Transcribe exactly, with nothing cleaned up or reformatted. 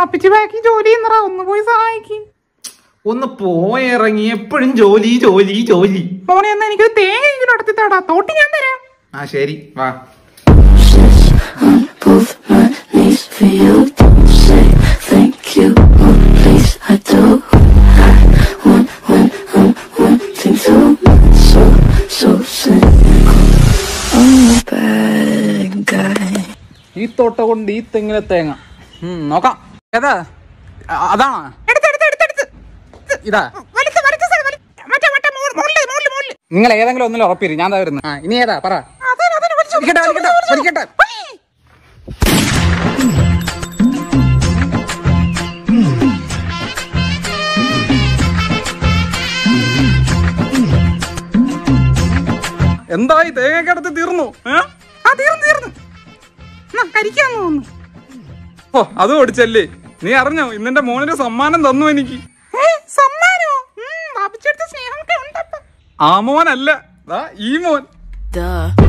വാപ്പിച്ച് ബാക്കി ജോലി എന്നറ ഒന്ന് പോയി സഹായിക്കും. ഒന്ന് പോയിറങ്ങി എപ്പോഴും ജോലി ജോലി ജോലി. മോനെ എന്നാ എനിക്ക് തേങ്ങ നടത്തിത്താടാ, തോട്ടി ഞാൻ തരാം. ആ ശരി വാ. ഈ തോട്ട കൊണ്ട് ഈ തെങ്ങിലെ തേങ്ങ നോക്കാം. ഏതാ? അതാണോ? ഇതാ. നിങ്ങൾ ഏതെങ്കിലും ഒന്നിലും ഉറപ്പിരി, ഞാൻ വരുന്നു. ആ ഇനി ഏതാ പറ. എന്തായി തേങ്ങക്കടത്ത് തീർന്നു? ഓ അത് ഓടിച്ചല്ലേ. നീ അറിഞ്ഞോ ഇന്നെന്റെ മോനൊരു സമ്മാനം തന്നു എനിക്ക്. ആ മോനല്ല, ഈ മോൻ.